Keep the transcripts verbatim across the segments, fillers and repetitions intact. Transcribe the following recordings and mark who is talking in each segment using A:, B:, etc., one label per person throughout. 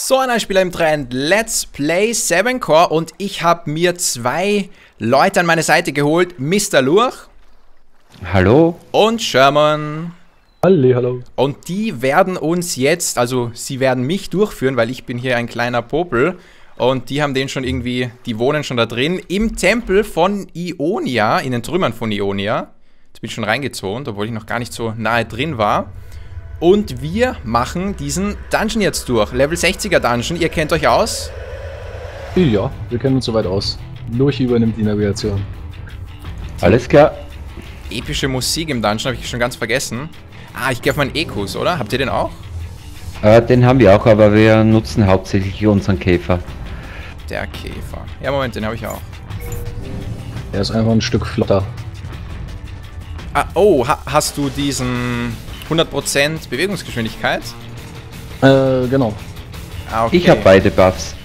A: So, ein Spieler im Trend. Let's Play Seven Core und ich habe mir zwei Leute an meine Seite geholt. Mister Lurch.
B: Hallo.
A: Und Sherman.
C: Halli, hallo.
A: Und die werden uns jetzt, also sie werden mich durchführen, weil ich bin hier ein kleiner Popel. Und die haben den schon irgendwie, die wohnen schon da drin, im Tempel von Ionia, in den Trümmern von Ionia. Jetzt bin ich schon reingezont, obwohl ich noch gar nicht so nahe drin war. Und wir machen diesen Dungeon jetzt durch. Level sechziger Dungeon, ihr kennt euch aus?
C: Ja, wir kennen uns soweit aus. Lurch übernimmt die Navigation.
B: Alles klar.
A: Epische Musik im Dungeon, habe ich schon ganz vergessen. Ah, ich gehe auf meinen Ekus, oder? Habt ihr den auch?
B: Äh, den haben wir auch, aber wir nutzen hauptsächlich unseren Käfer.
A: Der Käfer. Ja, Moment, den habe ich auch.
C: Er ist einfach ein Stück flotter.
A: Ah, oh, ha hast du diesen hundert Prozent Bewegungsgeschwindigkeit?
C: Äh, genau.
A: Ah, okay.
B: Ich habe beide Buffs.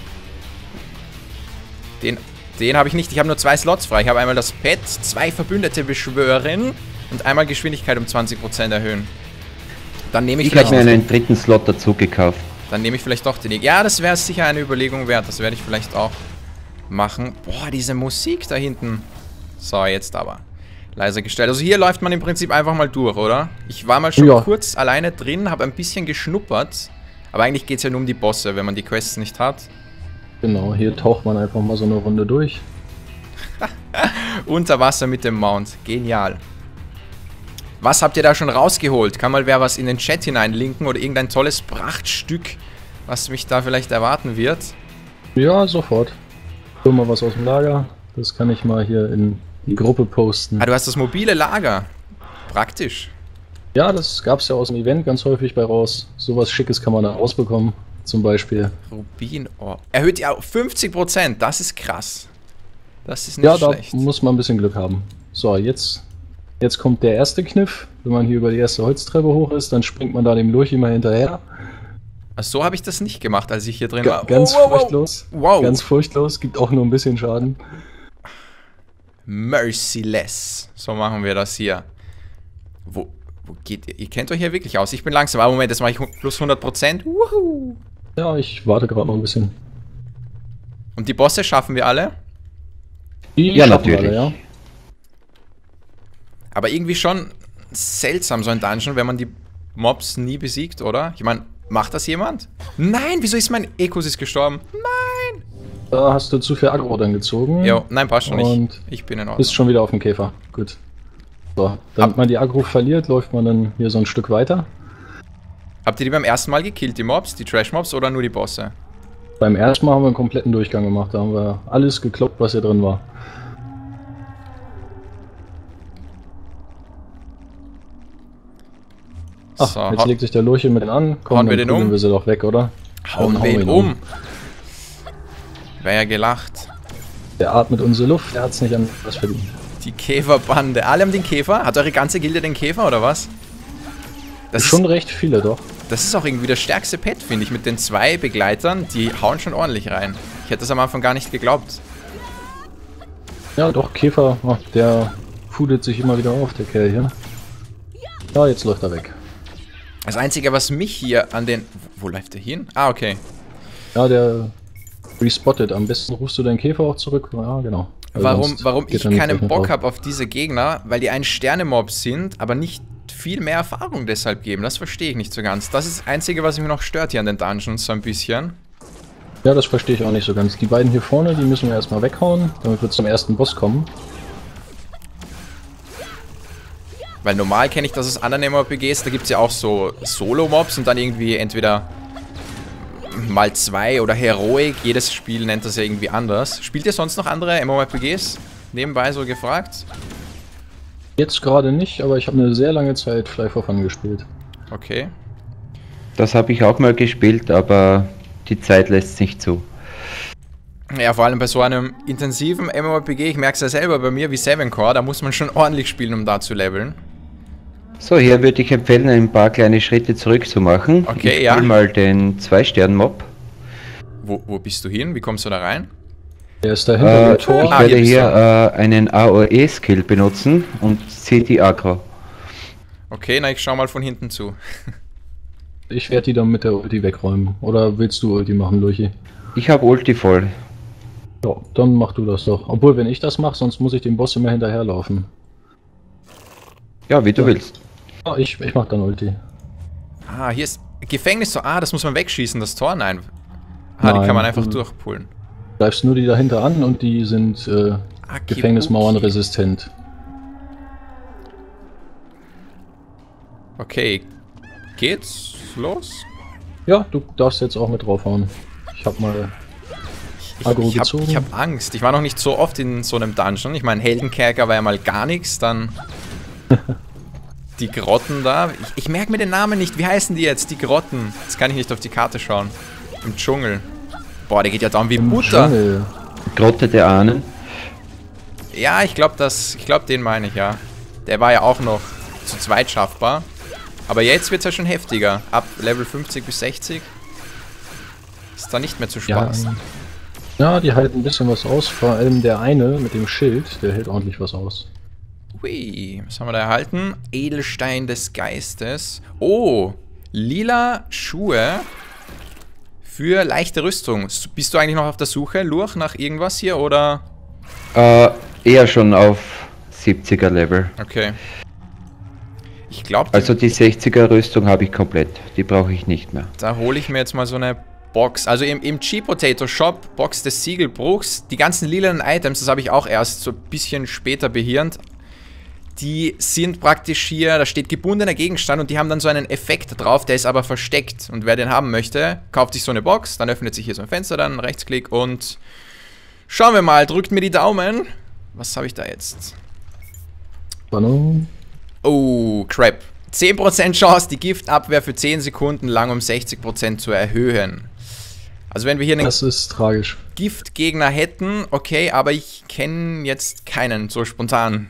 A: Den, den habe ich nicht. Ich habe nur zwei Slots frei. Ich habe einmal das Pet, zwei Verbündete beschwören und einmal Geschwindigkeit um zwanzig Prozent erhöhen. Dann nehme ich,
B: Ich habe
A: vielleicht...
B: mir einen dritten Slot dazu gekauft.
A: Dann nehme ich vielleicht doch den... Ja, das wäre sicher eine Überlegung wert. Das werde ich vielleicht auch machen. Boah, diese Musik da hinten. So, jetzt aber. Leiser gestellt. Also hier läuft man im Prinzip einfach mal durch, oder? Ich war mal schon
C: Ja.
A: kurz alleine drin, habe ein bisschen geschnuppert. Aber eigentlich geht es ja nur um die Bosse, wenn man die Quests nicht hat.
C: Genau, hier taucht man einfach mal so eine Runde durch.
A: Unter Wasser mit dem Mount. Genial. Was habt ihr da schon rausgeholt? Kann mal wer was in den Chat hineinlinken oder irgendein tolles Prachtstück, was mich da vielleicht erwarten wird?
C: Ja, sofort. Hol mal was aus dem Lager. Das kann ich mal hier in die Gruppe posten.
A: Ah, du hast das mobile Lager. Praktisch.
C: Ja, das gab's ja aus dem Event ganz häufig bei raus. Sowas Schickes kann man da rausbekommen. Zum Beispiel.
A: Rubinohr. Erhöht ja auf fünfzig Prozent. Das ist krass. Das ist nicht
C: Ja, da
A: schlecht.
C: muss man ein bisschen Glück haben. So, jetzt, jetzt kommt der erste Kniff. Wenn man hier über die erste Holztreppe hoch ist, dann springt man da dem Lurch immer hinterher.
A: Ach, so habe ich das nicht gemacht, als ich hier drin
C: Ga
A: war.
C: ganz
A: wow, wow, wow.
C: furchtlos.
A: Wow.
C: Ganz furchtlos. Gibt auch nur ein bisschen Schaden.
A: Merciless. So machen wir das hier. Wo, wo geht ihr? Ihr kennt euch hier wirklich aus. Ich bin langsam. Aber Moment, jetzt mache ich plus hundert Prozent. Wuhu.
C: Ja, ich warte gerade noch ein bisschen.
A: Und die Bosse schaffen wir alle?
C: Die
B: Ja,
C: schaffen wir
B: natürlich.
C: alle, ja.
A: Aber irgendwie schon seltsam, so ein Dungeon, wenn man die Mobs nie besiegt, oder? Ich meine, macht das jemand? Nein, wieso ist mein Ekus gestorben? Nein!
C: Da hast du zu viel Aggro dann gezogen.
A: Jo, nein, passt schon
C: Und
A: nicht. Ich bin in Ordnung.
C: bist schon wieder auf dem Käfer. Gut. So, damit
A: Ab-
C: man die Aggro verliert, läuft man dann hier so ein Stück weiter.
A: Habt ihr die beim ersten Mal gekillt, die Mobs, die Trash-Mobs oder nur die Bosse?
C: Beim ersten Mal haben wir einen kompletten Durchgang gemacht. Da haben wir alles gekloppt, was hier drin war. Ach,
A: So,
C: jetzt
A: hau-
C: legt sich der Lurch mit an. Komm,
A: Hauen wir
C: dann
A: den um?
C: prügeln wir sie doch weg, oder?
A: hauen
C: Dann
A: wir ihn
C: ihn
A: um. Wäre ja gelacht.
C: Der atmet unsere Luft, der hat's nicht an was verdient.
A: Die Käferbande. Alle haben den Käfer? Hat eure ganze Gilde den Käfer oder was? Das
C: Schon
A: ist,
C: recht viele, doch.
A: das ist auch irgendwie das stärkste Pet, finde ich. Mit den zwei Begleitern, die hauen schon ordentlich rein. Ich hätte das am Anfang gar nicht geglaubt.
C: Ja, doch, Käfer, oh, der pudelt sich immer wieder auf, der Kerl hier. Ja, jetzt läuft er weg.
A: Das Einzige, was mich hier an den... Wo läuft der hin? Ah, okay.
C: Ja, der respottet. Am besten rufst du deinen Käfer auch zurück. Ja, genau. Weil
A: Warum,
C: sonst
A: warum
C: geht
A: ich
C: er nicht
A: keinen
C: gleich
A: Bock
C: drauf.
A: habe auf diese Gegner, weil die ein Sterne-Mobs sind, aber nicht viel mehr Erfahrung deshalb geben. Das verstehe ich nicht so ganz. Das ist das Einzige, was mich noch stört hier an den Dungeons so ein bisschen.
C: Ja, das verstehe ich auch nicht so ganz. Die beiden hier vorne, die müssen wir erstmal weghauen, damit wir zum ersten Boss kommen.
A: Weil normal kenne ich das aus anderen M M O R P Gs, da gibt es ja auch so Solo-Mobs und dann irgendwie entweder mal zwei oder Heroic. Jedes Spiel nennt das ja irgendwie anders. Spielt ihr sonst noch andere M M O R P Gs? Nebenbei so gefragt.
C: Jetzt gerade nicht, aber ich habe eine sehr lange Zeit Fly for Fun gespielt.
A: Okay.
B: Das habe ich auch mal gespielt, aber die Zeit lässt nicht zu.
A: Ja, vor allem bei so einem intensiven M M O R P G, ich merke es ja selber bei mir wie Seven Core, da muss man schon ordentlich spielen, um da zu leveln.
B: So, hier würde ich empfehlen, ein paar kleine Schritte zurück zu machen.
A: Okay,
B: ich
A: ja.
B: spiel mal den zwei Stern Mob.
A: Wo, wo bist du hin? Wie kommst du da rein?
C: Der ist da hinter
B: Äh,
C: dem
B: ich
C: Tor.
A: Ah, hier
B: werde
A: bist
B: hier äh, einen A O E-Skill benutzen und ziehe die Aggro.
A: Okay, na ich schau mal von hinten zu.
C: Ich werde die dann mit der Ulti wegräumen. Oder willst du Ulti machen, Lurchi?
B: Ich habe Ulti voll.
C: Ja, dann mach du das doch. Obwohl, wenn ich das mache, sonst muss ich dem Boss immer hinterherlaufen.
B: Ja, wie du
C: Ja.
B: willst.
C: Ja, ich, ich mach dann Ulti.
A: Ah, hier ist Gefängnis. Ah, das muss man wegschießen, das Tor. Nein. Ah, die
C: Nein,
A: kann man einfach
C: du-
A: durchpullen.
C: Bleibst nur die dahinter an und die sind äh,
A: Ah,
C: Gefängnismauern
A: okay.
C: resistent.
A: Okay. Geht's los?
C: Ja, du darfst jetzt auch mit draufhauen. Ich hab mal Agro
A: Ich hab,
C: gezogen.
A: ich hab Angst. Ich war noch nicht so oft in so einem Dungeon. Ich meine, Heldenkerker war ja mal gar nichts. Dann die Grotten da. Ich, ich merke mir den Namen nicht. Wie heißen die jetzt? Die Grotten. Jetzt kann ich nicht auf die Karte schauen. Im Dschungel. Boah, der geht ja down wie
C: Im
A: Butter.
C: Dschungel.
B: Grotte der Ahnen.
A: Ja, ich glaube, das, ich glaube, den meine ich, ja. Der war ja auch noch zu zweit schaffbar. Aber jetzt wird es ja schon heftiger. Ab Level fünfzig bis sechzig ist da nicht mehr zu
C: Ja,
A: Spaß.
C: ja, die halten ein bisschen was aus. Vor allem der eine mit dem Schild, der hält ordentlich was aus.
A: Hui, was haben wir da erhalten? Edelstein des Geistes. Oh, lila Schuhe für leichte Rüstung. S- Bist du eigentlich noch auf der Suche, Lurch, nach irgendwas hier, oder?
B: Äh, eher schon auf siebziger Level.
A: Okay. Ich glaube,
B: Also die sechziger Rüstung habe ich komplett. Die brauche ich nicht mehr.
A: da hole ich mir jetzt mal so eine Box. Also im, im Cheap Potato Shop, Box des Siegelbruchs, die ganzen lilanen Items, das habe ich auch erst so ein bisschen später behirnt. Die sind praktisch hier, da steht gebundener Gegenstand und die haben dann so einen Effekt drauf, der ist aber versteckt. Und wer den haben möchte, kauft sich so eine Box, dann öffnet sich hier so ein Fenster, dann Rechtsklick und schauen wir mal, drückt mir die Daumen. Was habe ich da jetzt?
C: Spannung.
A: Oh, crap. zehn Prozent Chance, die Giftabwehr für zehn Sekunden lang um sechzig Prozent zu erhöhen. Also wenn wir hier einen
C: Das ist tragisch.
A: Giftgegner hätten, okay, aber ich kenne jetzt keinen so spontan.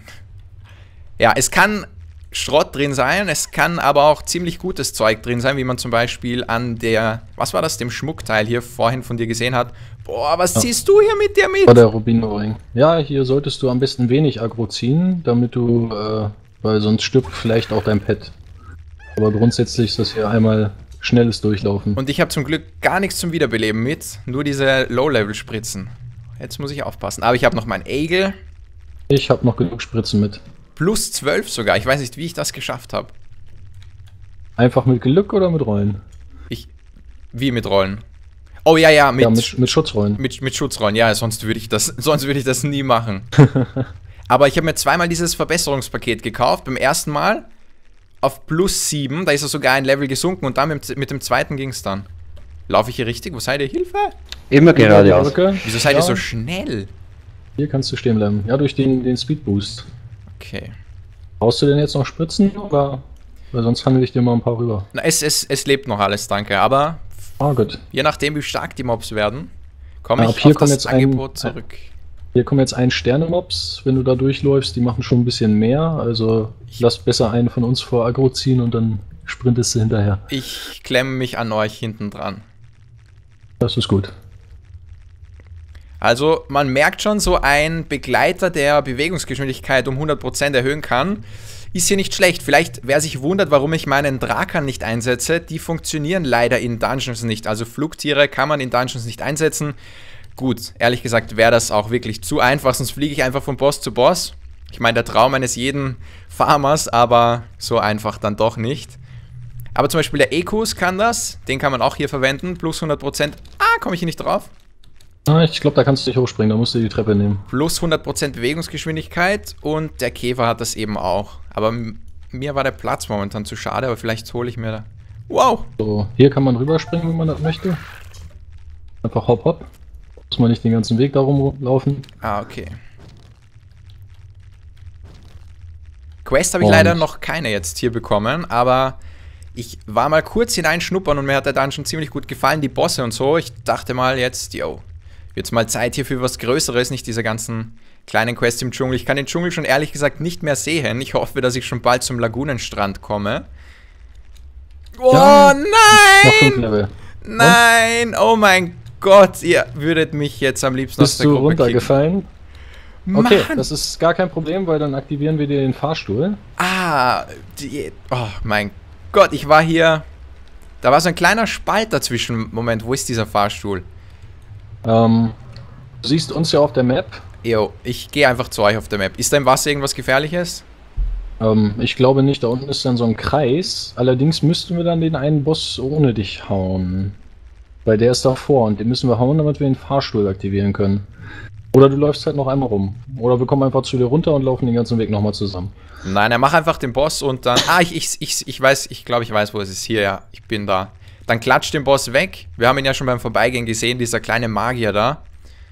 A: Ja, es kann Schrott drin sein, es kann aber auch ziemlich gutes Zeug drin sein, wie man zum Beispiel an der, was war das, dem Schmuckteil hier vorhin von dir gesehen hat. Boah, was
C: Ja.
A: ziehst du hier mit dir mit?
C: War der Rubinoring. Ja, hier solltest du am besten wenig Agro ziehen, damit du, äh, weil sonst stirbt vielleicht auch dein Pet. Aber grundsätzlich ist das hier einmal schnelles Durchlaufen.
A: Und ich habe zum Glück gar nichts zum Wiederbeleben mit, nur diese Low-Level-Spritzen. Jetzt muss ich aufpassen. Aber ich habe noch mein Egel,
C: Ich habe noch genug Spritzen mit.
A: plus zwölf sogar. Ich weiß nicht, wie ich das geschafft habe.
C: Einfach mit Glück oder mit Rollen?
A: Ich, wie mit Rollen? Oh ja, ja, mit,
C: ja, mit, mit Schutzrollen.
A: mit, mit Schutzrollen. Ja, sonst würde ich das, sonst würde ich das nie machen. Aber ich habe mir zweimal dieses Verbesserungspaket gekauft. Beim ersten Mal auf plus sieben, da ist er sogar ein Level gesunken und dann mit, mit dem zweiten ging es dann. Laufe ich hier richtig? Wo seid ihr? Hilfe?
B: Immer geradeaus.
C: Brücke.
A: Wieso seid
C: ja,
A: ihr so schnell?
C: Hier kannst du stehen bleiben. Ja, durch den, den Speed Boost.
A: Okay.
C: Brauchst du denn jetzt noch Spritzen? Oder? Weil sonst handle ich dir mal ein paar rüber.
A: Na, es, es, es lebt noch alles, danke. Aber
C: Ah, gut.
A: je nachdem, wie stark die Mobs werden, komme
C: Ja,
A: ich
C: ab hier
A: auf
C: kommt
A: das
C: jetzt ein-
A: Angebot zurück.
C: Hier kommen jetzt ein Sterne-Mobs. Wenn du da durchläufst, die machen schon ein bisschen mehr. Also lass besser einen von uns vor Agro ziehen und dann sprintest du hinterher.
A: Ich klemme mich an euch hinten dran.
C: Das ist gut.
A: Also man merkt schon, so ein Begleiter, der Bewegungsgeschwindigkeit um hundert Prozent erhöhen kann, ist hier nicht schlecht. Vielleicht, wer sich wundert, warum ich meinen Drakan nicht einsetze, die funktionieren leider in Dungeons nicht. Also Flugtiere kann man in Dungeons nicht einsetzen. Gut, ehrlich gesagt wäre das auch wirklich zu einfach, sonst fliege ich einfach von Boss zu Boss. Ich meine, der Traum eines jeden Farmers, aber so einfach dann doch nicht. Aber zum Beispiel der Ekus kann das, den kann man auch hier verwenden, plus hundert Prozent. Ah, komme ich hier nicht drauf?
C: Ah, ich glaube, da kannst du nicht hochspringen. Da musst du die Treppe nehmen.
A: Plus hundert Prozent Bewegungsgeschwindigkeit und der Käfer hat das eben auch. Aber m- mir war der Platz momentan zu schade, aber vielleicht hole ich mir da... Wow!
C: So, hier kann man rüberspringen, wenn man das möchte. Einfach hopp hopp. Muss man nicht den ganzen Weg darum laufen.
A: Ah, okay. Quest habe ich
C: Und-
A: leider noch keine jetzt hier bekommen, aber ich war mal kurz hineinschnuppern und mir hat der Dungeon ziemlich gut gefallen, die Bosse und so. Ich dachte mal jetzt, yo, wird's mal Zeit hier für was Größeres, nicht diese ganzen kleinen Quests im Dschungel. Ich kann den Dschungel schon ehrlich gesagt nicht mehr sehen. Ich hoffe, dass ich schon bald zum Lagunenstrand komme. Oh
C: Ja, Noch fünf
A: nein!
C: Level.
A: Nein! Oh mein Gott, ihr würdet mich jetzt am liebsten aus
C: Bist
A: der
C: du
A: Gruppe kicken.
C: runtergefallen? Okay,
A: Mann.
C: das ist gar kein Problem, weil dann aktivieren wir dir den Fahrstuhl.
A: Ah, die, oh mein Gott, ich war hier Da war so ein kleiner Spalt dazwischen. Moment, wo ist dieser Fahrstuhl?
C: Ähm, du siehst uns ja auf der Map.
A: Jo, ich gehe einfach zu euch auf der Map. Ist da im Wasser irgendwas Gefährliches?
C: Ähm, ich glaube nicht, da unten ist dann so ein Kreis. Allerdings müssten wir dann den einen Boss ohne dich hauen. Weil der ist davor und den müssen wir hauen, damit wir den Fahrstuhl aktivieren können. Oder du läufst halt noch einmal rum. Oder wir kommen einfach zu dir runter und laufen den ganzen Weg nochmal zusammen.
A: Nein, er macht einfach den Boss und dann... Ah, ich, ich, ich, ich weiß, ich glaube, ich weiß, wo es ist. Hier, ja, ich bin da. Dann klatscht den Boss weg. Wir haben ihn ja schon beim Vorbeigehen gesehen, dieser kleine Magier da.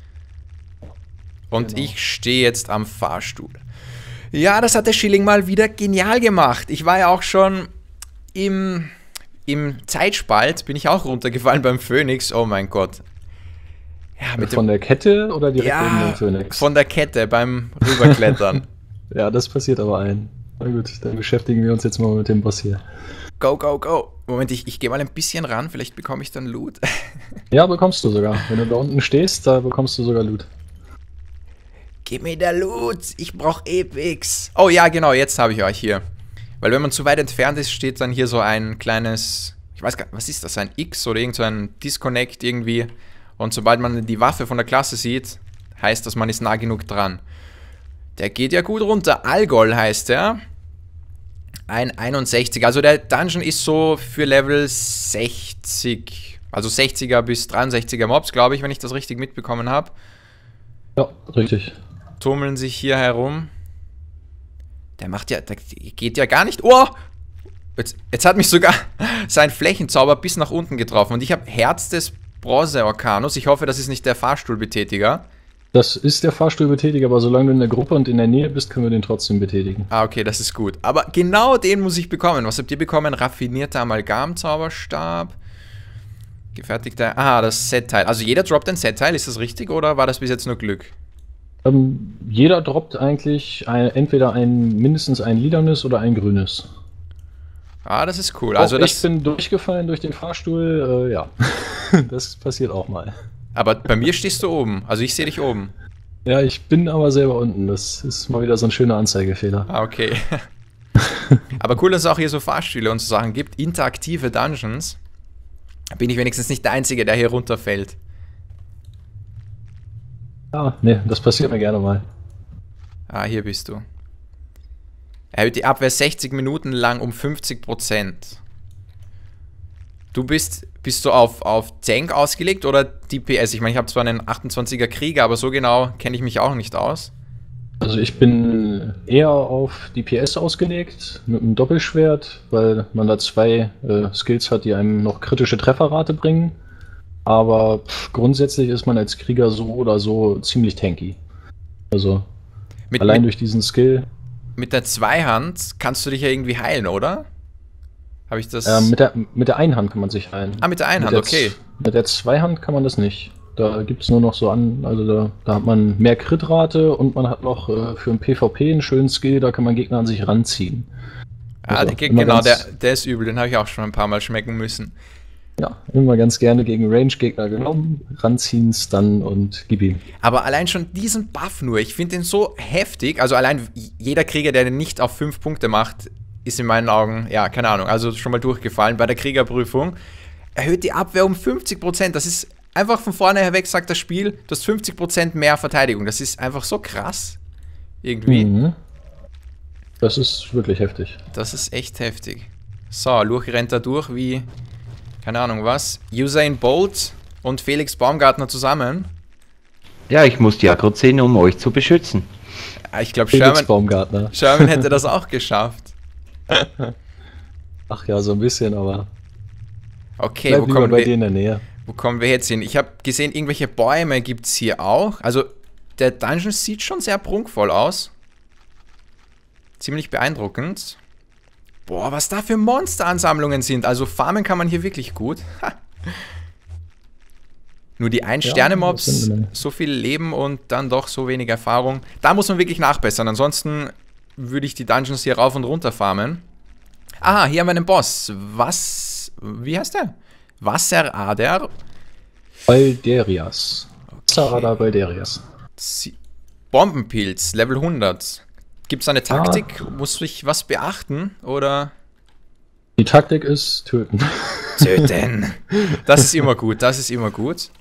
A: Und genau. Ich stehe jetzt am Fahrstuhl. Ja, das hat der Schilling mal wieder genial gemacht. Ich war ja auch schon im, im Zeitspalt, bin ich auch runtergefallen beim Phönix. Oh mein Gott. Ja, mit
C: von
A: dem,
C: der Kette oder direkt
A: ja,
C: neben dem Phönix?
A: Von der Kette beim Rüberklettern.
C: Ja, das passiert aber ein. Na gut, dann beschäftigen wir uns jetzt mal mit dem Boss hier.
A: Go, go, go. Moment, ich, ich gehe mal ein bisschen ran, vielleicht bekomme ich dann Loot.
C: Ja, bekommst du sogar. Wenn du da unten stehst, da bekommst du sogar Loot.
A: Gib mir der Loot, ich brauche Epics. Oh ja, genau, jetzt habe ich euch hier. Weil wenn man zu weit entfernt ist, steht dann hier so ein kleines, ich weiß gar nicht, was ist das, ein X oder irgend so ein Disconnect irgendwie. Und sobald man die Waffe von der Klasse sieht, heißt das, man ist nah genug dran. Der geht ja gut runter. Algol heißt der. Ein einundsechzig. Also der Dungeon ist so für Level sechzig. Also sechziger bis dreiundsechziger Mobs, glaube ich, wenn ich das richtig mitbekommen habe.
C: Ja, richtig.
A: Tummeln sich hier herum. Der macht ja, der geht ja gar nicht. Oh! Jetzt, jetzt hat mich sogar sein Flächenzauber bis nach unten getroffen. Und ich habe Herz des Bronze-Orkanus. Ich hoffe, das ist nicht der Fahrstuhlbetätiger.
C: Das ist der Fahrstuhlbetätiger, aber solange du in der Gruppe und in der Nähe bist, können wir den trotzdem betätigen.
A: Ah, okay, das ist gut. Aber genau den muss ich bekommen. Was habt ihr bekommen? Raffinierter Amalgam-Zauberstab. Gefertigter... Ah, das Set-Teil. Also jeder droppt ein Set-Teil, ist das richtig? Oder war das bis jetzt nur Glück?
C: Ähm, jeder droppt eigentlich ein, entweder ein mindestens ein lilanes oder ein grünes.
A: Ah, das ist cool.
C: Auch
A: Also das,
C: ich bin durchgefallen durch den Fahrstuhl, äh, ja. Das passiert auch mal.
A: Aber bei mir stehst du oben. Also ich sehe dich oben.
C: Ja, ich bin aber selber unten. Das ist mal wieder so ein schöner Anzeigefehler.
A: Ah, okay. Aber cool, dass es auch hier so Fahrstühle und so Sachen gibt. Interaktive Dungeons. Bin ich wenigstens nicht der Einzige, der hier runterfällt.
C: Ja, ne, das passiert mir gerne mal.
A: Ah, hier bist du. Erhöht die Abwehr sechzig Minuten lang um fünfzig Prozent. Du bist, bist du auf, auf Tank ausgelegt oder D P S? Ich meine, ich habe zwar einen achtundzwanziger Krieger, aber so genau kenne ich mich auch nicht aus.
C: Also ich bin eher auf D P S ausgelegt, mit einem Doppelschwert, weil man da zwei äh, Skills hat, die einem noch kritische Trefferrate bringen. Aber pff, grundsätzlich ist man als Krieger so oder so ziemlich tanky. Also
A: mit,
C: allein
A: mit,
C: durch diesen Skill.
A: Mit der Zweihand kannst du dich ja irgendwie heilen, oder? Habe ich das...
C: Ähm, mit, der, mit der Einhand kann man sich heilen.
A: Ah, mit der Einhand,
C: mit der
A: okay.
C: Mit der Zweihand kann man das nicht. Da gibt es nur noch so an, also da, da hat man mehr Crit-Rate und man hat noch äh, für ein PvP einen schönen Skill, da kann man Gegner an sich ranziehen.
A: Ah,
C: also,
A: der, genau, der, der ist übel, den habe ich auch schon ein paar Mal schmecken müssen.
C: Ja, immer ganz gerne gegen Range-Gegner genommen, ranziehen, Stun und gib ihm.
A: Aber allein schon diesen Buff nur, ich finde den so heftig, also allein jeder Krieger, der den nicht auf fünf Punkte macht, ist in meinen Augen, ja, keine Ahnung, also schon mal durchgefallen bei der Kriegerprüfung. Erhöht die Abwehr um fünfzig Prozent, das ist einfach von vorne her weg, sagt das Spiel, du hast fünfzig Prozent mehr Verteidigung, das ist einfach so krass, irgendwie.
C: Mhm. Das ist wirklich heftig.
A: Das ist echt heftig. So, Lurch rennt da durch wie... Keine Ahnung was. Usain Bolt und Felix Baumgartner zusammen.
B: Ja, ich muss die Aggro ziehen, um euch zu beschützen.
A: Ich glaube,
C: Felix
A: Sherman,
C: Baumgartner.
A: Sherman hätte das auch geschafft.
C: Ach ja, so ein bisschen, aber...
A: Okay,
C: Bleib
A: wo
C: lieber
A: kommen,
C: bei
A: wir,
C: dir in der Nähe.
A: wo kommen wir jetzt hin? Ich habe gesehen, irgendwelche Bäume gibt es hier auch. Also, der Dungeon sieht schon sehr prunkvoll aus. Ziemlich beeindruckend. Boah, was da für Monsteransammlungen sind. Also farmen kann man hier wirklich gut. Ha. Nur die Ein-Sterne-Mobs,
C: Ja,
A: so viel Leben und dann doch so wenig Erfahrung. Da muss man wirklich nachbessern. Ansonsten würde ich die Dungeons hier rauf und runter farmen. Aha, hier haben wir einen Boss. Was? Wie heißt der? Wasserader?
C: Balderias. Wasserader Balderias.
A: Bombenpilz, Level hundert. Gibt es eine Taktik?
C: Ah.
A: Muss ich was beachten? Oder?
C: Die Taktik ist töten.
A: Töten. Das ist immer gut, das ist immer gut.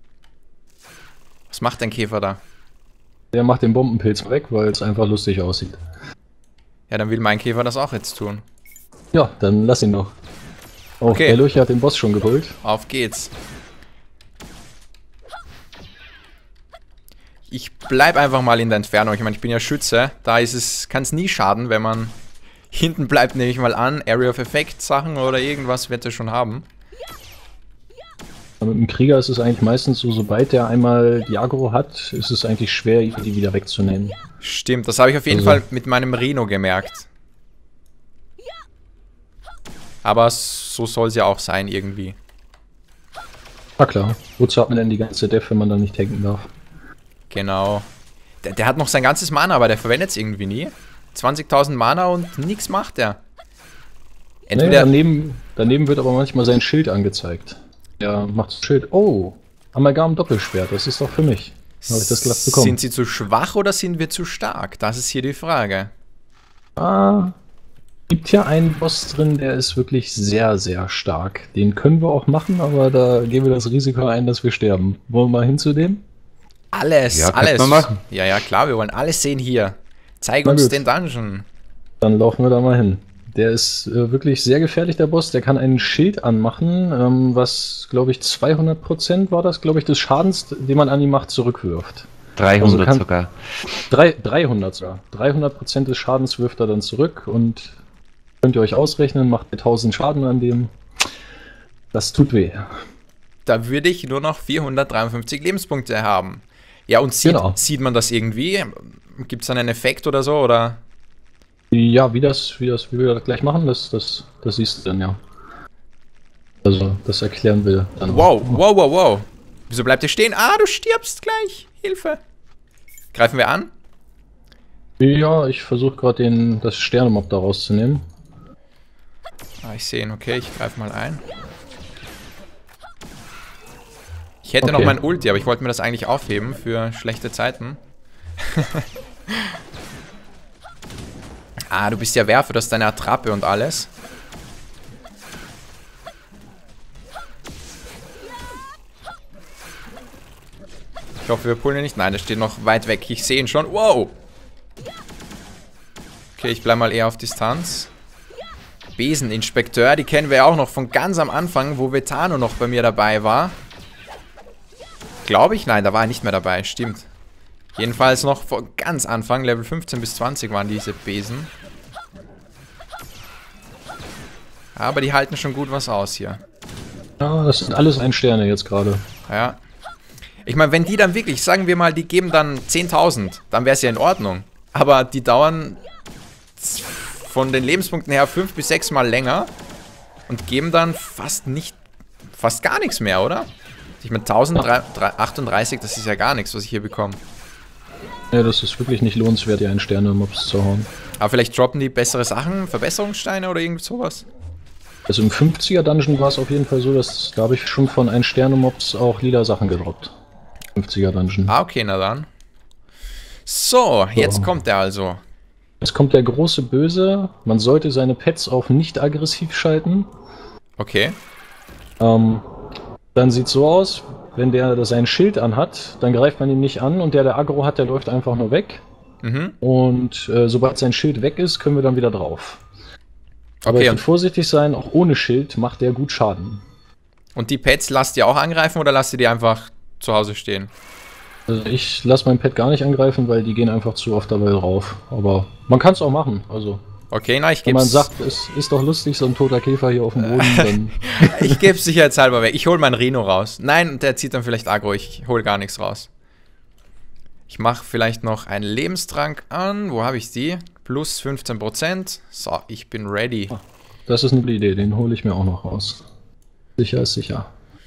A: Was macht dein Käfer da?
C: Der macht den Bombenpilz weg, weil es einfach lustig aussieht.
A: Ja, dann will mein Käfer das auch jetzt tun.
C: Ja, dann lass ihn doch. Oh,
A: Okay.
C: der Lurcher hat den Boss schon geholt.
A: Auf geht's. Ich bleib einfach mal in der Entfernung. Ich meine, ich bin ja Schütze. Da ist es, kann es nie schaden, wenn man hinten bleibt, nehme ich mal an. Area of Effect Sachen oder irgendwas wird er schon haben.
C: Aber mit dem Krieger ist es eigentlich meistens so, sobald der einmal die Aggro hat, ist es eigentlich schwer, die wieder wegzunehmen.
A: Stimmt, das habe ich auf jeden
C: Also-
A: Fall mit meinem Rhino gemerkt. Aber so soll es ja auch sein irgendwie.
C: Na klar. Wozu hat man denn die ganze Def, wenn man dann nicht tanken darf?
A: Genau. Der, der hat noch sein ganzes Mana, aber der verwendet es irgendwie nie. zwanzigtausend Mana und nichts macht er.
C: Nee,
A: Entweder...
C: daneben, daneben wird aber manchmal sein Schild angezeigt. Der macht das Schild. Oh, Amalgam Doppelschwert, das ist doch für mich. Habe ich das glatt bekommen.
A: Sind sie zu schwach oder sind wir zu stark? Das ist hier die Frage.
C: Ah, gibt hier einen Boss drin, der ist wirklich sehr, sehr stark. Den können wir auch machen, aber da gehen wir das Risiko ein, dass wir sterben. Wollen wir mal hin zu dem?
A: Alles,
B: Ja, könnte
A: alles.
B: man machen.
A: Ja, ja, klar, wir wollen alles sehen hier. Zeig
C: Na
A: uns
C: gut.
A: den Dungeon.
C: Dann laufen wir da mal hin. Der ist äh, wirklich sehr gefährlich, der Boss. Der kann ein Schild anmachen, ähm, was, glaube ich, zweihundert Prozent war das, glaube ich, des Schadens, den man an ihm macht, zurückwirft.
B: dreihundert
C: Also kann-
B: sogar.
C: Drei, dreihundert sogar. dreihundert Prozent des Schadens wirft er dann zurück und könnt ihr euch ausrechnen, macht ihr tausend Schaden an dem. Das tut weh.
A: Da würde ich nur noch vierhundertdreiundfünfzig Lebenspunkte haben. Ja, und sieht,
C: Genau.
A: sieht man das irgendwie? Gibt es dann einen Effekt oder so? Oder?
C: Ja, wie das, wie das, wie wir das gleich machen, das, das, das siehst du dann ja. Also, das erklären wir dann.
A: Wow, wow, wow, wow. Wieso bleibt ihr stehen? Ah, du stirbst gleich. Hilfe. Greifen wir an?
C: Ja, ich versuche gerade den das Sternemob da rauszunehmen.
A: Ah, ich sehe ihn. Okay, ich greife mal ein. Ich hätte noch
C: Okay.
A: mein Ulti, aber ich wollte mir das eigentlich aufheben für schlechte Zeiten. Ah, du bist ja Werfer, du hast deine Attrappe und alles. Ich hoffe, wir pullen ihn nicht. Nein, der steht noch weit weg. Ich sehe ihn schon. Wow! Okay, ich bleibe mal eher auf Distanz. Beseninspekteur, die kennen wir ja auch noch von ganz am Anfang, wo Vetano noch bei mir dabei war. Glaube ich? Nein, da war er nicht mehr dabei. Stimmt. Jedenfalls noch von ganz Anfang, Level fünfzehn bis zwanzig waren diese Besen. Aber die halten schon gut was aus hier.
C: Ja, das sind alles ein Sterne jetzt gerade.
A: Ja. Ich meine, wenn die dann wirklich, sagen wir mal, die geben dann zehntausend, dann wäre es ja in Ordnung. Aber die dauern von den Lebenspunkten her fünf bis sechs Mal länger und geben dann fast nicht, fast gar nichts mehr, oder? Ich meine, tausendachtunddreißig, das ist ja gar nichts, was ich hier bekomme.
C: Ja, das ist wirklich nicht lohnenswert, hier einen Sterne-Mobs zu hauen.
A: Aber vielleicht droppen die bessere Sachen, Verbesserungssteine oder irgend sowas?
C: Also im fünfziger Dungeon war es auf jeden Fall so, dass da habe ich schon von ein Sterne-Mobs auch lila Sachen gedroppt. fünfziger Dungeon.
A: Ah, okay, na dann. So, jetzt
C: So.
A: kommt er also.
C: Jetzt kommt der große Böse. Man sollte seine Pets auf nicht aggressiv schalten.
A: Okay.
C: Ähm, dann sieht so aus, wenn der das sein Schild anhat, dann greift man ihn nicht an und der, der Aggro hat, der läuft einfach nur weg.
A: Mhm.
C: Und äh, sobald sein Schild weg ist, können wir dann wieder drauf. Aber
A: Okay,
C: ich
A: und,
C: will vorsichtig sein, auch ohne Schild macht der gut Schaden.
A: und die Pets lasst ihr auch angreifen oder lasst ihr die einfach zu Hause stehen?
C: Also ich lasse mein Pet gar nicht angreifen, weil die gehen einfach zu oft dabei drauf. Aber man kann es auch machen. Also
A: Okay, na, ich
C: wenn
A: gebe
C: man sagt, es ist doch lustig, so ein toter Käfer hier auf dem Boden, dann
A: ich gebe sicherheitshalber weg. Ich hole meinen Rhino raus. Nein, der zieht dann vielleicht Aggro. Ich hole gar nichts raus. Ich mache vielleicht noch einen Lebenstrank an. Wo habe ich die? Plus fünfzehn Prozent. So, ich bin ready.
C: das ist eine gute Idee. Den hole ich mir auch noch raus. Sicher ist sicher.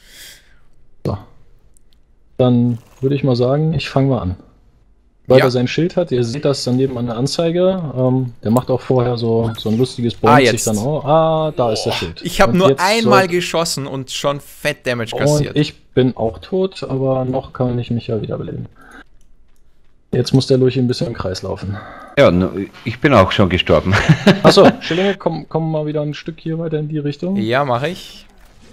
C: So. Dann würde ich mal sagen, ich fange mal an. Weil
A: Ja.
C: er sein Schild hat, ihr seht das daneben an der Anzeige. Ähm, der macht auch vorher so, so ein lustiges
A: Ah,
C: Bounce
A: jetzt.
C: sich dann auch. Ah, da ist das Schild.
A: Ich habe
C: Und
A: nur
C: jetzt
A: einmal
C: soll-
A: geschossen und schon Fett Damage
C: Und
A: kassiert.
C: ich bin auch tot, aber noch kann ich mich ja wiederbeleben. Jetzt muss der Lurchi ein bisschen im Kreis laufen.
B: Ja, n- ich bin auch schon gestorben.
C: Achso, Schillinge, komm, komm mal wieder ein Stück hier weiter in die Richtung.
A: Ja, mache ich.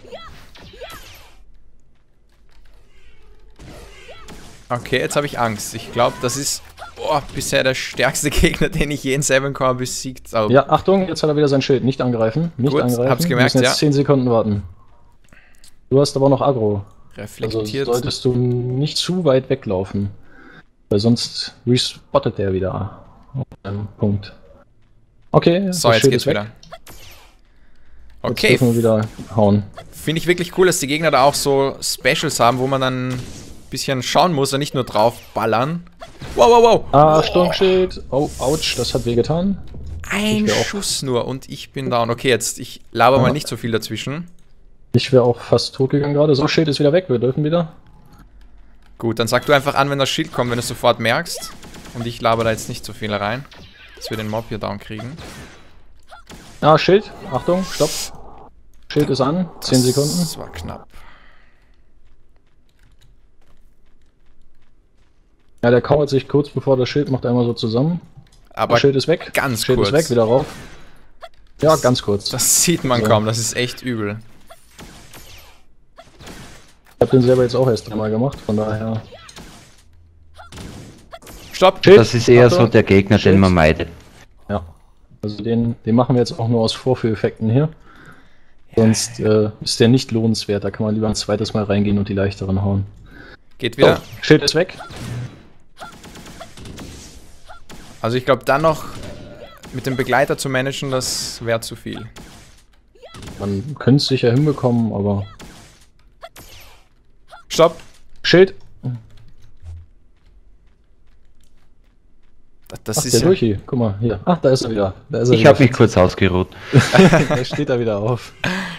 A: Okay, jetzt habe ich Angst. Ich glaube, das ist oh, bisher der stärkste Gegner, den ich je in Seven Core besiegt habe.
C: Ja, Achtung, jetzt hat er wieder sein Schild. Nicht angreifen. Nicht
A: Gut,
C: angreifen.
A: hab's gemerkt,
C: Wir müssen jetzt
A: ja.
C: zehn Sekunden warten. Du hast aber noch Aggro.
A: Reflektiert.
C: Also solltest du nicht zu weit weglaufen. Weil sonst respottet der wieder auf einem Punkt. Okay,
A: so,
C: das
A: jetzt
C: Schild
A: geht's
C: ist weg.
A: wieder.
C: Jetzt
A: Okay,
C: dürfen wir wieder hauen.
A: finde ich wirklich cool, dass die Gegner da auch so Specials haben, wo man dann ein bisschen schauen muss und nicht nur drauf ballern. Wow, wow, wow.
C: Ah, Sturmschild. Oh, ouch, das hat wehgetan.
A: Ein
C: Ich wär auch-
A: Schuss nur und ich bin down. Okay, jetzt, ich laber mal
C: Ja.
A: nicht so viel dazwischen.
C: Ich wäre auch fast tot gegangen gerade. So, Schild ist wieder weg, wir dürfen wieder.
A: Gut, dann sag du einfach an, wenn das Schild kommt, wenn du es sofort merkst. Und ich laber da jetzt nicht so viel rein, dass wir den Mob hier down kriegen.
C: Ah, Schild. Achtung, stopp. Schild ist an. zehn Sekunden.
A: Das war knapp.
C: Ja, der kauert sich kurz bevor das Schild macht einmal so zusammen.
A: Aber
C: Das Schild ist weg.
A: ganz
C: Schild
A: kurz.
C: ist weg, wieder rauf. Ja, ganz kurz.
A: Das sieht man
C: So.
A: kaum, das ist echt übel.
C: Ich habe den selber jetzt auch erst einmal gemacht, von daher.
A: Stopp!
C: Schild.
B: Das ist eher so
C: Achtung.
B: der Gegner,
C: Schild.
B: den man meidet.
C: Ja. Also den, den machen wir jetzt auch nur aus Vorführeffekten hier. Sonst äh, ist der nicht lohnenswert. Da kann man lieber ein zweites Mal reingehen und die leichteren hauen.
A: Geht
C: So,
A: wieder.
C: Schild ist weg.
A: Also ich glaube, dann noch mit dem Begleiter zu managen, das wäre zu viel.
C: Man könnte es sicher hinbekommen, aber.
A: Stopp!
C: Schild.
A: Das, das
C: Ach,
A: ist
C: der
A: ja...
C: Durchi. Guck mal, hier. Ach, da ist er wieder. Da ist er
B: Ich
C: wieder.
B: habe mich kurz ausgeruht.
C: Da steht er wieder auf.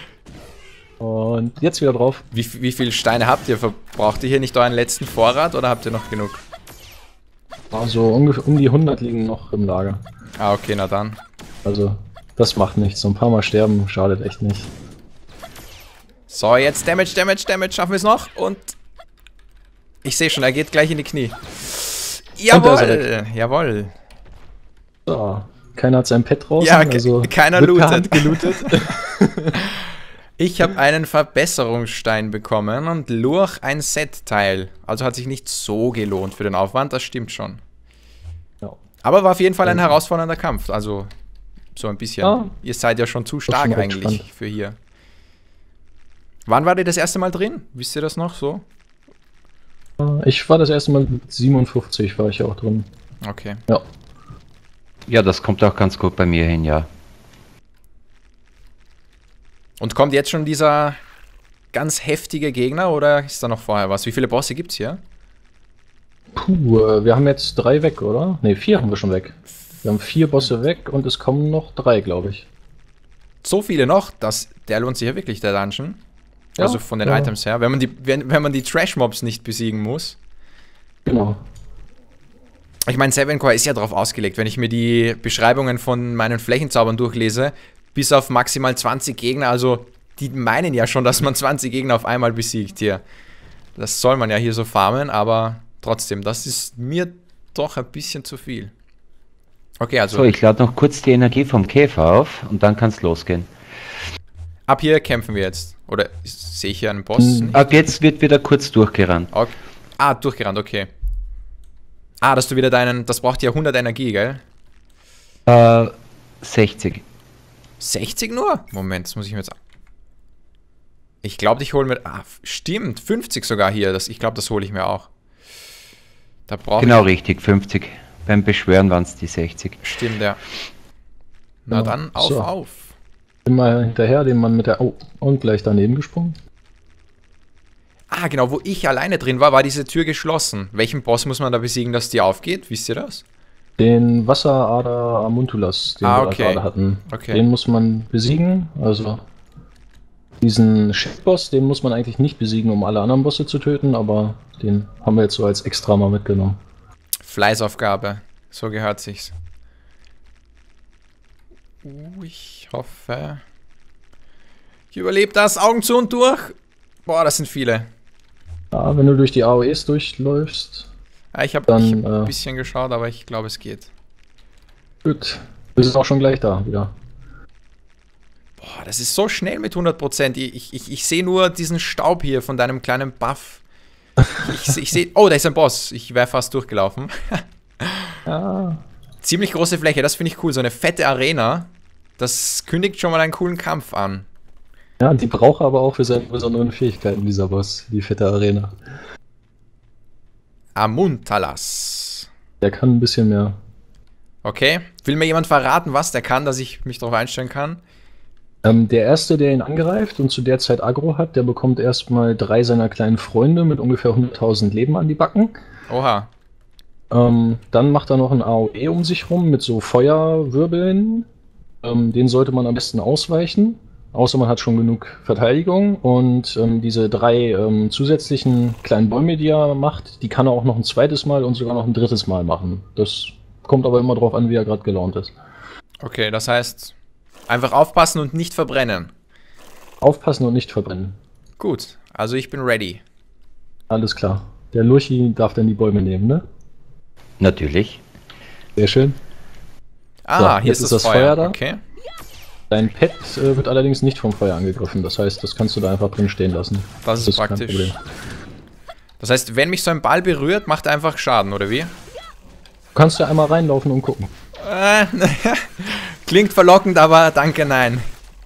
C: Und jetzt wieder drauf.
A: Wie, wie viele Steine habt ihr? Verbraucht ihr hier nicht euren letzten Vorrat oder habt ihr noch genug?
C: Also ungefähr um die hundert liegen noch im Lager.
A: Ah, okay, na dann.
C: Also, das macht nichts. So ein paar Mal sterben schadet echt nicht.
A: So, jetzt Damage, Damage, Damage. Schaffen wir es noch? Und... Ich sehe schon, er geht gleich in die Knie.
C: da ist er
A: Jawohl! Jawohl!
C: So, keiner hat sein Pet draußen.
A: Ja, ke-
C: also
A: keiner
C: wird per
A: lootet.
C: Hand gelootet.
A: Ich habe einen Verbesserungsstein bekommen und Lurch ein Set-Teil. Also hat sich nicht so gelohnt für den Aufwand, das stimmt schon.
C: Ja.
A: Aber war auf jeden Fall ein
C: Ja.
A: herausfordernder Kampf. Also so ein bisschen.
C: Ja.
A: Ihr seid ja schon zu
C: schon
A: stark
C: recht
A: eigentlich
C: spannend.
A: für hier. Wann war ihr das erste Mal drin? Wisst ihr das noch so?
C: Ich war das erste Mal mit siebenundfünfzig, war ich ja auch drin.
A: Okay.
C: Ja.
B: Ja, das kommt auch ganz gut bei mir hin, ja.
A: Und kommt jetzt schon dieser ganz heftige Gegner oder ist da noch vorher was? Wie viele Bosse gibt's hier?
C: Puh, äh, wir haben jetzt drei weg, oder? Ne, vier haben wir schon weg. Wir haben vier Bosse weg und es kommen noch drei, glaube ich.
A: So viele noch, dass der lohnt sich ja wirklich, der Dungeon.
C: Ja,
A: also von den
C: ja.
A: Items her. Wenn man die, wenn, wenn man die Trash-Mobs nicht besiegen muss.
C: Genau.
A: Ich meine, Seven Core ist ja darauf ausgelegt, wenn ich mir die Beschreibungen von meinen Flächenzaubern durchlese, bis auf maximal zwanzig Gegner, also die meinen ja schon, dass man zwanzig Gegner auf einmal besiegt hier. Das soll man ja hier so farmen, aber trotzdem, das ist mir doch ein bisschen zu viel. Okay, also
B: So, ich lade noch kurz die Energie vom Käfer auf und dann kann es losgehen.
A: ab hier kämpfen wir jetzt. Oder sehe ich hier einen Boss?
C: Hm.
B: Ab jetzt wird wieder kurz durchgerannt.
A: Okay. Ah, durchgerannt, okay. Ah, dass du wieder deinen, das braucht ja hundert Energie, gell?
B: Äh, sechzig.
A: sechzig nur? Moment, das muss ich mir jetzt... Ich glaube, ich hole mir... Ah, stimmt, fünfzig sogar hier. Das, ich glaube, das hole ich mir auch. Da brauche
B: Genau
A: ich...
B: richtig, fünfzig. Beim Beschwören waren es die sechzig.
A: Stimmt, ja. Na
C: Ja,
A: dann, auf,
C: so.
A: auf.
C: Bin mal hinterher, den Mann mit der... Oh, und gleich daneben gesprungen.
A: Ah, genau, wo ich alleine drin war, war diese Tür geschlossen. Welchen Boss muss man da besiegen, dass die aufgeht? Wisst ihr das?
C: Den Wasserader Amuntulas, den
A: Ah,
C: wir da
A: okay.
C: gerade hatten.
A: Okay.
C: Den muss man besiegen. Also diesen Shitboss, den muss man eigentlich nicht besiegen, um alle anderen Bosse zu töten, aber den haben wir jetzt so als extra mal mitgenommen.
A: Fleißaufgabe. So gehört sich's. Uh, ich hoffe... Ich überlebe das. Augen zu und durch. Boah, das sind viele.
C: Ja, wenn du durch die A O Es durchläufst,
A: Ja, ich habe
C: Dann,
A: hab ein
C: äh,
A: bisschen geschaut, aber ich glaube, es geht.
C: gut. Wir sind auch schon gleich da wieder.
A: Boah, das ist so schnell mit hundert Prozent. Ich, ich, ich sehe nur diesen Staub hier von deinem kleinen Buff. Ich, ich sehe... Oh, da ist ein Boss. Ich wäre fast durchgelaufen.
C: Ja.
A: Ziemlich große Fläche, das finde ich cool. So eine fette Arena. Das kündigt schon mal einen coolen Kampf an.
C: Ja, die braucht aber auch für seine besonderen Fähigkeiten, dieser Boss, die fette Arena.
A: Amuntalas.
C: Der kann ein bisschen mehr.
A: Okay. Will mir jemand verraten, was der kann, dass ich mich darauf einstellen kann?
C: Ähm, der Erste, der ihn angreift und zu der Zeit Aggro hat, der bekommt erstmal drei seiner kleinen Freunde mit ungefähr hunderttausend Leben an die Backen.
A: Oha.
C: Ähm, dann macht er noch ein A O E um sich rum mit so Feuerwirbeln. Ähm, den sollte man am besten ausweichen. Außer man hat schon genug Verteidigung. Und ähm, diese drei ähm, zusätzlichen kleinen Bäume, die er macht, die kann er auch noch ein zweites Mal und sogar noch ein drittes Mal machen. Das kommt aber immer drauf an, wie er gerade gelaunt ist.
A: Okay, das heißt, einfach aufpassen und nicht verbrennen.
C: Aufpassen und nicht verbrennen.
A: Gut, also ich bin ready.
C: Alles klar. Der Lurchi darf dann die Bäume nehmen, ne?
B: Natürlich.
C: Sehr schön.
A: Ah,
C: So,
A: hier
C: jetzt
A: ist das,
C: ist das
A: Feuer.
C: Feuer da.
A: Okay.
C: Dein Pet äh, wird allerdings nicht vom Feuer angegriffen. Das heißt, das kannst du da einfach drin stehen lassen.
A: Das ist
C: kein
A: praktisch.
C: Problem.
A: Das heißt, wenn mich so ein Ball berührt, macht er einfach Schaden, oder wie?
C: Du kannst ja einmal reinlaufen und gucken.
A: Äh, klingt verlockend, aber danke, nein.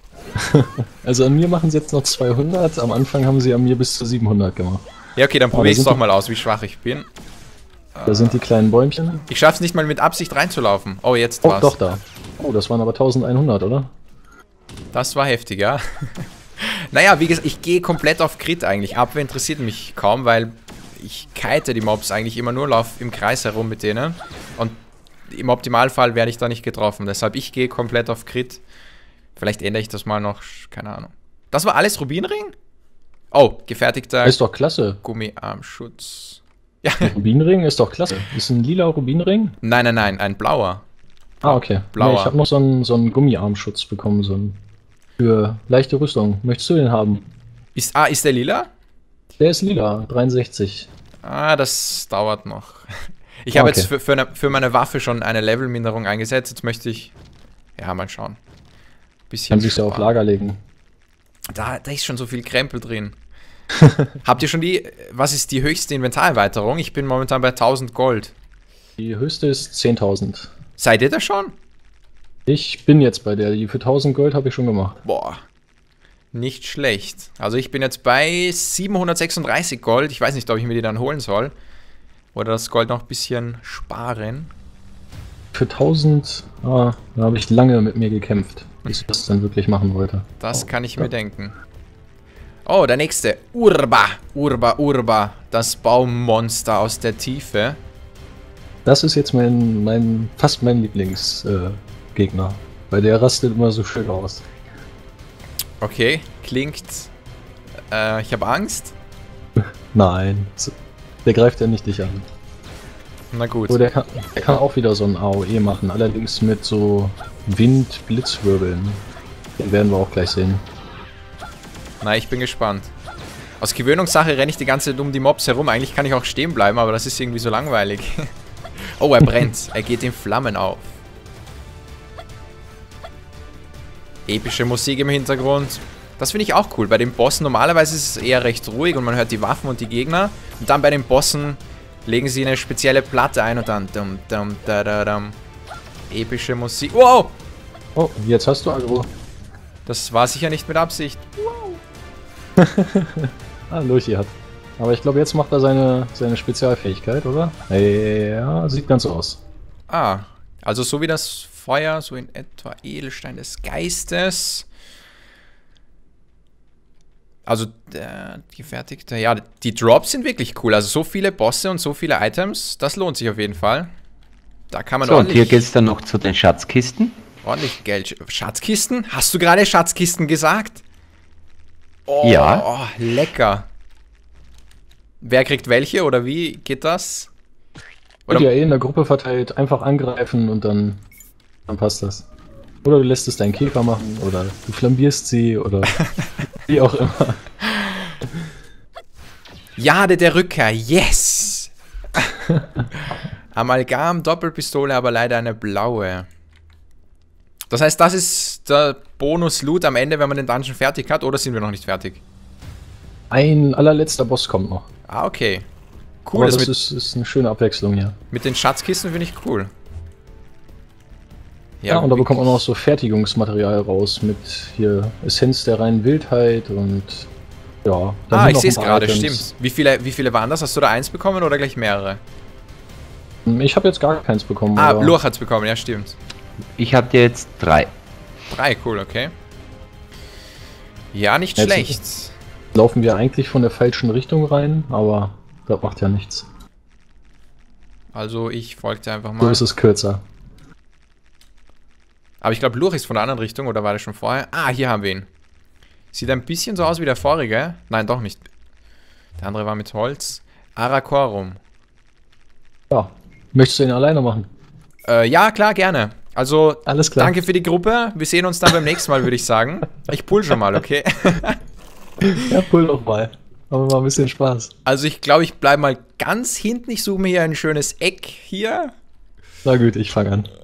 C: Also an mir machen sie jetzt noch zweihundert. Am Anfang haben sie an mir bis zu siebenhundert gemacht.
A: Ja, okay, dann
C: Aber
A: probiere ich es
C: sind
A: doch
C: die-
A: mal aus, wie schwach ich bin.
C: Da sind die kleinen Bäumchen.
A: Ich schaff's nicht mal mit Absicht reinzulaufen. Oh, jetzt
C: Oh,
A: war's.
C: doch da. Oh, das waren aber eintausendeinhundert, oder?
A: Das war heftig, ja. Naja, wie gesagt, ich gehe komplett auf Crit eigentlich. Abwehr interessiert mich kaum, weil ich kite die Mobs eigentlich immer nur, lauf im Kreis herum mit denen. Und im Optimalfall werde ich da nicht getroffen. Deshalb, ich gehe komplett auf Crit. Vielleicht ändere ich das mal noch, keine Ahnung. Das war alles Rubinring? Oh, gefertigter
C: Ist doch klasse.
A: Gummiarmschutz. Ja,
C: Rubinring ist doch klasse. Ist ein lila Rubinring?
A: nein, nein, nein, ein blauer.
C: Ah, okay.
A: Blauer.
C: Nee, ich habe noch so einen, so einen Gummiarmschutz bekommen, so einen für leichte Rüstung. Möchtest du den haben?
A: Ist, ah, ist der lila?
C: Der ist lila, dreiundsechzig.
A: Ah, das dauert noch. Ich habe
C: Okay.
A: jetzt für, für, eine, für meine Waffe schon eine Levelminderung eingesetzt. Jetzt möchte ich... Ja, mal schauen. Bisschen
C: Kann sich ja auf
A: sparen.
C: Lager legen.
A: Da, da ist schon so viel Krempel drin. Habt ihr schon die... Was ist die höchste Inventarerweiterung? Ich bin momentan bei tausend Gold.
C: Die höchste ist zehntausend.
A: Seid ihr da schon?
C: Ich bin jetzt bei der. Die für tausend Gold habe ich schon gemacht.
A: Boah. Nicht schlecht. Also ich bin jetzt bei siebenhundertsechsunddreißig Gold. Ich weiß nicht, ob ich mir die dann holen soll. Oder das Gold noch ein bisschen sparen.
C: Für tausend, ah, da habe ich lange mit mir gekämpft, bis ich das dann wirklich machen wollte.
A: Das
C: Oh,
A: kann ich
C: ja.
A: mir denken. Oh, der nächste. Urba. Urba, Urba. Das Baummonster aus der Tiefe.
C: Das ist jetzt mein, mein fast mein Lieblingsgegner, äh, Gegner, weil der rastet immer so schön aus.
A: Okay, klingt... Äh, ich habe Angst.
C: Nein, so- der greift ja nicht dich an.
A: Na gut.
C: Oh, der kann, der kann auch wieder so ein A O E machen, allerdings mit so Wind-Blitzwirbeln. Den werden wir auch gleich sehen.
A: Na, ich bin gespannt. Aus Gewöhnungssache renne ich die ganze Zeit um die Mobs herum. Eigentlich kann ich auch stehen bleiben, aber das ist irgendwie so langweilig. Oh, er brennt. Er geht in Flammen auf. Epische Musik im Hintergrund. Das finde ich auch cool. Bei den Bossen normalerweise ist es eher recht ruhig und man hört die Waffen und die Gegner. Und dann bei den Bossen legen sie eine spezielle Platte ein und dann... Dum, dum, da, da, dum. Epische Musik. Wow!
C: Oh, jetzt hast du Agro.
A: Das war sicher nicht mit Absicht.
C: Ah, Lurchi hat. Aber ich glaube, jetzt macht er seine, seine Spezialfähigkeit, oder? Ja, sieht ganz so aus.
A: Ah, also so wie das Feuer, so in etwa Edelstein des Geistes. Also der gefertigte, ja, die Drops sind wirklich cool. Also so viele Bosse und so viele Items, das lohnt sich auf jeden Fall. Da kann man
B: So, und hier
A: ordentlich,
B: geht's dann noch zu den Schatzkisten.
A: ordentlich Geld... sch- Schatzkisten? Hast du gerade Schatzkisten gesagt? Oh,
B: Ja.
A: oh, lecker. Wer kriegt welche oder wie geht das?
C: Wird
A: Oder
C: ja eh in der Gruppe verteilt, einfach angreifen und dann, dann passt das. Oder du lässt es deinen Käfer machen, oder du flambierst sie, oder wie auch immer.
A: Jade der Rückkehr, yes! Amalgam, Doppelpistole, aber leider eine blaue. Das heißt, das ist der Bonus-Loot am Ende, wenn man den Dungeon fertig hat, oder sind wir noch nicht fertig?
C: ein allerletzter Boss kommt noch.
A: Ah, okay. Cool.
C: Aber
A: Das,
C: das
A: mit,
C: ist, ist eine schöne Abwechslung hier.
A: mit den Schatzkisten finde ich cool.
C: Ja, und da bekommt man auch so Fertigungsmaterial raus mit hier Essenz der reinen Wildheit und ja. dann
A: Ah,
C: hier
A: ich
C: noch
A: sehe es
C: ein paar
A: gerade,
C: Items.
A: stimmt. Wie viele, wie viele waren das? Hast du da eins bekommen oder gleich mehrere?
C: Ich habe jetzt gar keins bekommen.
A: Ah,
C: aber-
A: Lurch hat's bekommen, ja stimmt.
B: Ich hatte jetzt drei.
A: Drei, cool, okay. Ja, nicht
C: Jetzt-
A: schlecht.
C: Laufen wir eigentlich von der falschen Richtung rein, aber das macht ja nichts.
A: Also ich folgte einfach
C: So
A: mal.
C: ist es kürzer.
A: Aber ich glaube, Lurch ist von der anderen Richtung, oder war der schon vorher? Ah, hier haben wir ihn. Sieht ein bisschen so aus wie der vorige. Nein, doch nicht. Der andere war mit Holz. Arakorum.
C: Ja. Möchtest du ihn alleine machen?
A: Äh, ja, klar, gerne. Also,
C: Alles klar.
A: danke für die Gruppe. Wir sehen uns dann beim nächsten Mal, würde ich sagen. Ich pull schon mal, okay?
C: Ja, pull doch mal. Aber mal ein bisschen Spaß.
A: Also, ich glaube, ich bleibe mal ganz hinten. Ich suche mir hier ein schönes Eck hier.
C: Na gut, ich fange an.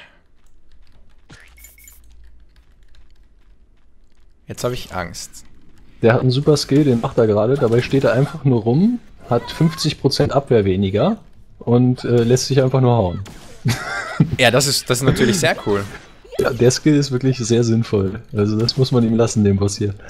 A: Jetzt habe ich Angst.
C: Der hat einen super Skill, den macht er gerade. Dabei steht er einfach nur rum, hat fünfzig Prozent Abwehr weniger und äh, lässt sich einfach nur hauen.
A: Ja, das ist, das ist natürlich sehr cool.
C: Ja, der Skill ist wirklich sehr sinnvoll. Also das muss man ihm lassen, dem Boss hier.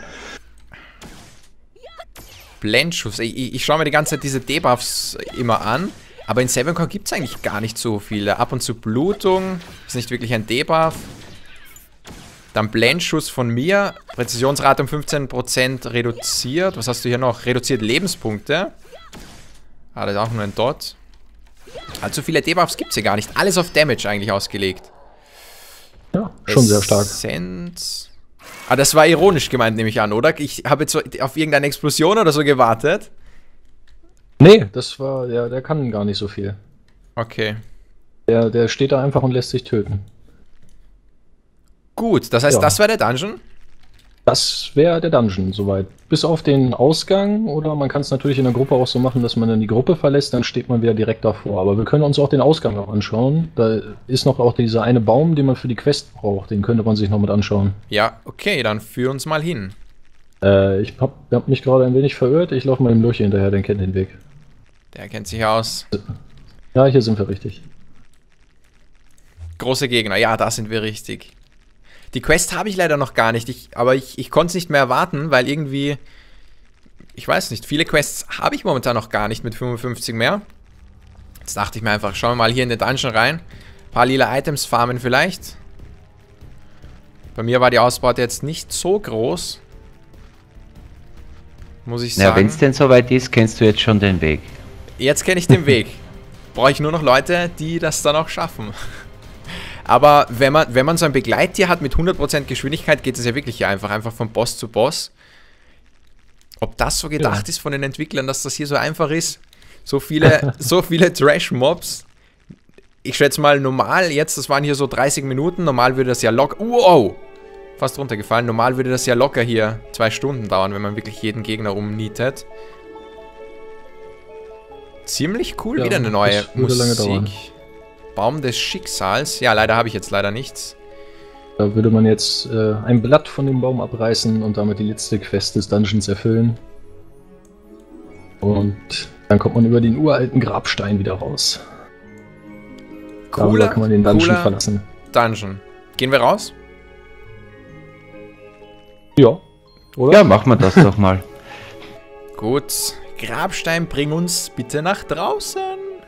A: Blendschuss. Ich, ich, ich schaue mir die ganze Zeit diese Debuffs immer an. Aber in Seven Core gibt es eigentlich gar nicht so viele. Ab und zu Blutung. Ist nicht wirklich ein Debuff. Dann Blendschuss von mir. Präzisionsrate um fünfzehn Prozent reduziert. Was hast du hier noch? Reduziert Lebenspunkte. Ah, das ist auch nur ein Dot. Allzu viele Debuffs gibt es hier gar nicht. Alles auf Damage eigentlich ausgelegt.
C: Ja, schon sehr stark.
A: Essenz. Ah, das war ironisch gemeint, nehme ich an, oder? Ich habe jetzt so auf irgendeine Explosion oder so gewartet.
C: Nee, das war, der, der kann gar nicht so viel.
A: Okay.
C: Der, der steht da einfach und lässt sich töten.
A: Gut, das heißt,
C: Ja.
A: das war der Dungeon?
C: Das wäre der Dungeon soweit. Bis auf den Ausgang, oder man kann es natürlich in der Gruppe auch so machen, dass man dann die Gruppe verlässt, dann steht man wieder direkt davor. Aber wir können uns auch den Ausgang noch anschauen. Da ist noch auch dieser eine Baum, den man für die Quest braucht. Den könnte man sich noch mit anschauen.
A: Ja, okay, dann führ uns mal hin.
C: Äh, ich hab, hab mich gerade ein wenig verirrt. Ich laufe mal dem Lurch hinterher, der kennt den Weg.
A: Der kennt sich aus.
C: Ja, hier sind wir richtig.
A: Große Gegner, ja, da sind wir richtig. Die Quest habe ich leider noch gar nicht, ich, aber ich, ich konnte es nicht mehr erwarten, weil irgendwie, ich weiß nicht, viele Quests habe ich momentan noch gar nicht mit fünfundfünfzig mehr. Jetzt dachte ich mir einfach, schauen wir mal hier in den Dungeon rein. Ein paar lila Items farmen vielleicht. Bei mir war die Ausbeute jetzt nicht so groß. Muss ich
B: Ja, wenn
A: sagen.
B: es denn soweit ist, kennst du jetzt schon den Weg.
A: Jetzt kenne ich den Weg. Brauche ich nur noch Leute, die das dann auch schaffen. Aber wenn man, wenn man so ein Begleittier hat mit hundert Prozent Geschwindigkeit, geht es ja wirklich hier einfach, einfach von Boss zu Boss. Ob das so gedacht
C: Ja.
A: ist von den Entwicklern, dass das hier so einfach ist? So viele, so viele Trash-Mobs. Ich schätze mal, normal, jetzt, das waren hier so dreißig Minuten, normal würde das ja locker... Wow! Fast runtergefallen. Normal würde das ja locker hier zwei Stunden dauern, wenn man wirklich jeden Gegner umnietet. Ziemlich cool,
C: Ja,
A: wieder eine neue
C: das würde lange dauern.
A: Musik. Baum des Schicksals. Ja, leider habe ich jetzt leider nichts.
C: Da würde man jetzt äh, ein Blatt von dem Baum abreißen und damit die letzte Quest des Dungeons erfüllen. Und dann kommt man über den uralten Grabstein wieder raus. Darüber
A: Cooler,
C: kann man den Dungeon
A: cooler
C: verlassen.
A: Dungeon. Gehen wir raus?
C: Ja, oder?
B: Ja, machen wir das doch mal.
A: Gut. Grabstein, bring uns bitte nach draußen.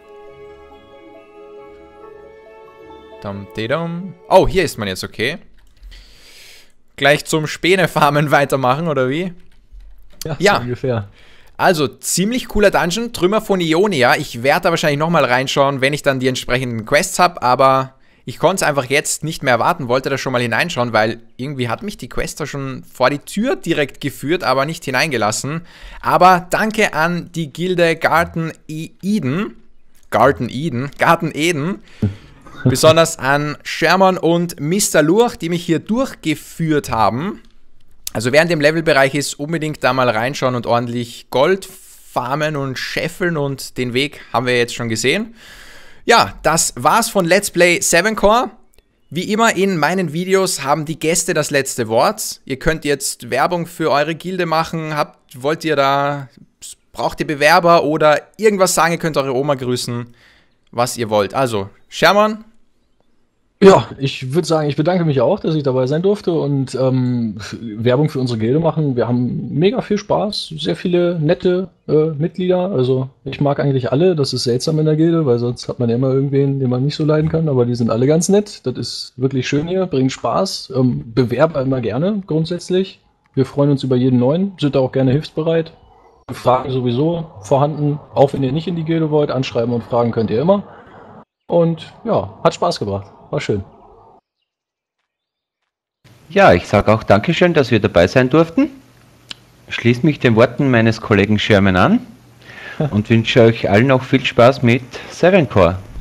A: Dum, dedum. Oh, hier ist man jetzt, okay. Gleich zum Späne-Farmen weitermachen, oder wie?
C: Ja,
A: Ja.
C: so ungefähr.
A: Also, ziemlich cooler Dungeon. Trümmer von Ionia. Ich werde da wahrscheinlich nochmal reinschauen, wenn ich dann die entsprechenden Quests habe, aber ich konnte es einfach jetzt nicht mehr erwarten, wollte da schon mal hineinschauen, weil irgendwie hat mich die Quest da schon vor die Tür direkt geführt, aber nicht hineingelassen. Aber danke an die Gilde Garten Eden. Garten Eden. Garten Eden. Besonders an Sherman und Mister Lurch, die mich hier durchgeführt haben. Also während dem Levelbereich ist, unbedingt da mal reinschauen und ordentlich Gold farmen und scheffeln und den Weg haben wir jetzt schon gesehen. Ja, das war's von Let's Play Seven Core. Wie immer in meinen Videos haben die Gäste das letzte Wort. Ihr könnt jetzt Werbung für eure Gilde machen. Habt, wollt ihr da, braucht ihr Bewerber oder irgendwas sagen? Ihr könnt eure Oma grüßen, was ihr wollt. Also, Sherman.
C: Ja, ich würde sagen, ich bedanke mich auch, dass ich dabei sein durfte und ähm, Werbung für unsere Gilde machen. Wir haben mega viel Spaß, sehr viele nette äh, Mitglieder. Also ich mag eigentlich alle, das ist seltsam in der Gilde, weil sonst hat man ja immer irgendwen, den man nicht so leiden kann, aber die sind alle ganz nett. Das ist wirklich schön hier, bringt Spaß. Ähm, Bewerber immer gerne, grundsätzlich. Wir freuen uns über jeden Neuen, sind da auch gerne hilfsbereit. Fragen sowieso vorhanden, auch wenn ihr nicht in die Gilde wollt, anschreiben und fragen könnt ihr immer. Und ja, hat Spaß gebracht. War schön.
B: Ja, ich sage auch Dankeschön, dass wir dabei sein durften. Schließe mich den Worten meines Kollegen Sherman an und wünsche euch allen noch viel Spaß mit Seven Core.